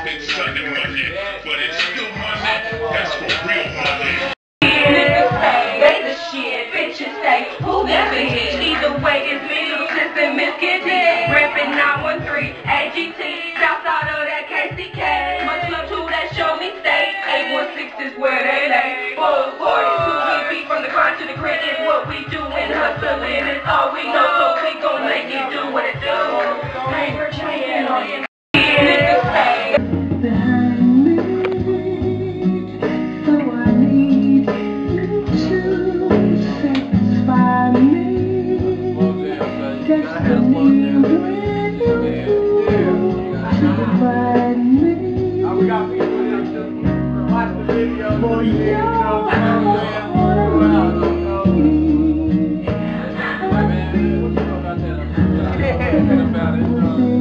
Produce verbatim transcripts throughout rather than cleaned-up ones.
spend Sunday money, but it's still money. That's for real money. Niggas say they the shit, bitches say who that bitch? Either way, it's me, little sister, Miss Kitty. Rapping nine one three, A G T, south side of that K C K. Much love to that show me state. eight one six is where they lay. Full forty-two, we beat from the grind to the grit is what we do. And hustling is all we know, so we gon' make it do what it do. Paper chain on your niggas say. We got people that just watch the video, boy, you know, what you know about that? About it,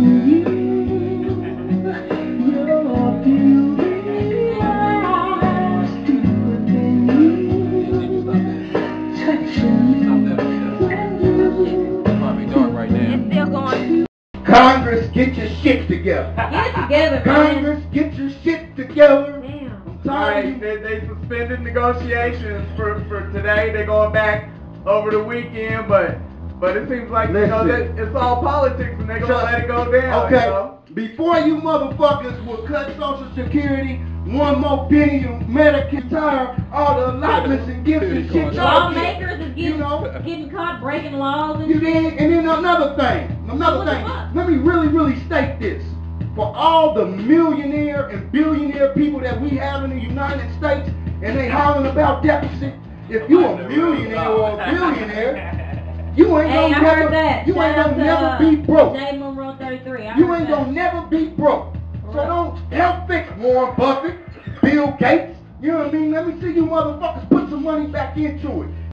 Congress, get your shit together. Get it together, Congress, get your shit together. Damn. Sorry, they, they suspended negotiations for, for today. They're going back over the weekend, but but it seems like, you know, that it's all politics and they're going to let it go down. Okay, you know? Before you motherfuckers will cut Social Security, one more billion, Medicare, retire, all the allotments and gifts and shit. Lawmakers is getting, you know, getting caught breaking laws and you shit. dig? And then another thing, another What the thing. fuck? Let me really, really state this. For all the millionaire and billionaire people that we have in the United States, and they hollering about deficit, if you a millionaire or a billionaire, you ain't Hey, I gonna heard never, that. you Shout ain't out gonna to, never uh, be broke. J Monroe thirty-three. I You heard ain't that. gonna never be broke. So Right. don't help fix Warren Buffett, Bill Gates. You know what I mean? Let me see you motherfuckers put some money back into it.